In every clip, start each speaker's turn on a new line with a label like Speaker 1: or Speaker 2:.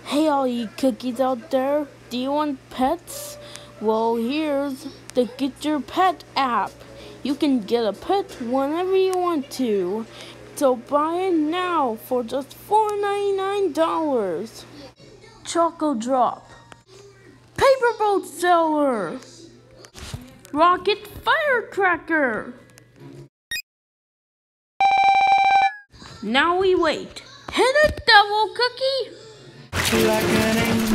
Speaker 1: Hey all you cookies out there, do you want pets? Well, here's the Get Your Pet app. You can get a pet whenever you want to. So buy it now for just $4.99. Choco Drop, Paper Boat Seller, Rocket Firecracker. Now we wait. Hit it, Devil Cookie!
Speaker 2: Like an angel.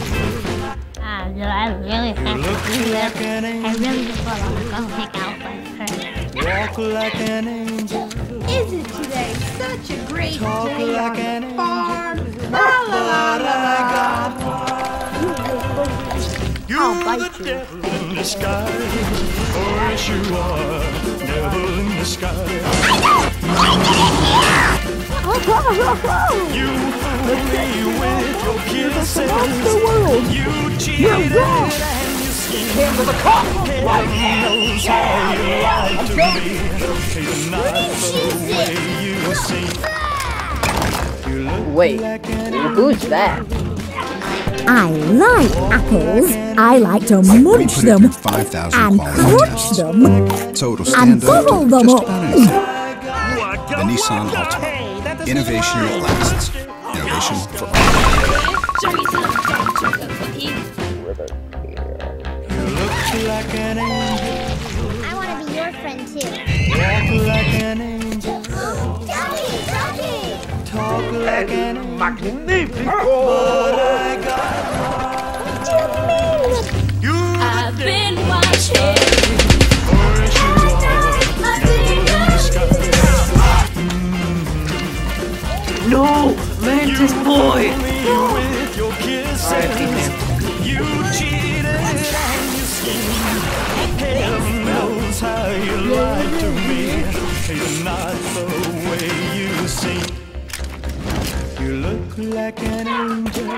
Speaker 3: I really have to do that.
Speaker 2: Like an
Speaker 3: I
Speaker 2: angel.
Speaker 3: really just want to go hang out with her.
Speaker 2: Walk like an angel.
Speaker 4: Isn't today such a great
Speaker 2: Talk
Speaker 4: day
Speaker 2: like
Speaker 4: on
Speaker 2: an
Speaker 4: the
Speaker 2: angel.
Speaker 4: farm? La la la la la.
Speaker 2: You're the devil in disguise. Oh, yes, you are. Devil in disguise. You fooled me with your kisses. You cheated and you schemed. Heaven knows how you lied to me. Tonight the way you sing. You look
Speaker 5: Wait,
Speaker 2: like an
Speaker 5: who's that?
Speaker 6: I like apples. I like to munch
Speaker 7: We put it
Speaker 6: them
Speaker 7: through 5,000
Speaker 6: and
Speaker 7: quality
Speaker 6: crunch
Speaker 7: tests,
Speaker 6: them
Speaker 7: so it'll
Speaker 6: and
Speaker 7: stand up
Speaker 6: bubble
Speaker 7: to
Speaker 6: them
Speaker 7: just
Speaker 6: up.
Speaker 7: about anything. The Nissan Altima. Innovation that lasts. Innovation for all.
Speaker 2: You look like an angel.
Speaker 3: I want to be your friend too.
Speaker 2: Walk like an angel.
Speaker 3: Daddy!
Speaker 2: Talk like an angel.
Speaker 8: Magnifico!
Speaker 2: But I got you.
Speaker 1: I've been watching.
Speaker 8: No! Mantis boy!
Speaker 2: With your kisses, you cheated and you schemed. Heaven knows how you lied to me. It's not the way you seem. You look like an angel.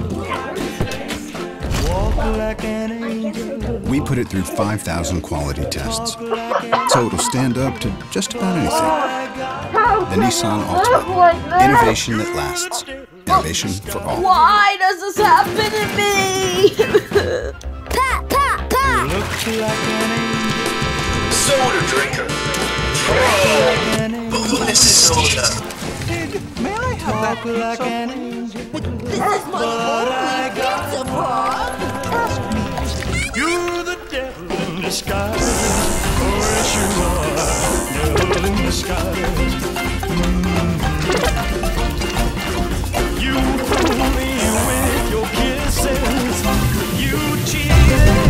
Speaker 2: Walk like an angel.
Speaker 7: We put it through 5,000 quality tests, so it'll stand up to just about anything. The Nissan Altima. Innovation that lasts. Innovation for all.
Speaker 1: Why does this happen to me?
Speaker 6: Pat, pat, pat.
Speaker 2: Look like an angel.
Speaker 9: Soda drinker.
Speaker 2: Like an
Speaker 9: But
Speaker 2: angel.
Speaker 9: what is this soda?
Speaker 2: Talk like an angel.
Speaker 4: This is my only pizza box.
Speaker 2: You're the devil in disguise. Oh, yes, you are. Devil in disguise. You fooled me with your kisses. You cheated and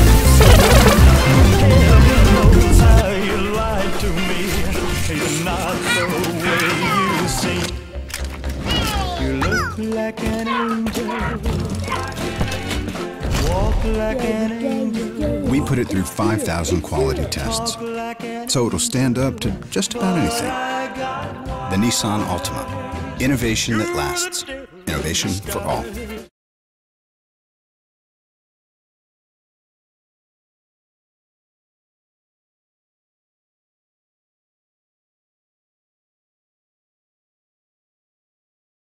Speaker 2: you heaven knows how you lied to me. It's not the way you seem. You look like an angel. Walk like an angel.
Speaker 7: We put it through 5,000 quality tests, so it'll stand up to just about anything. The Nissan Altima. Innovation that lasts. Innovation for all.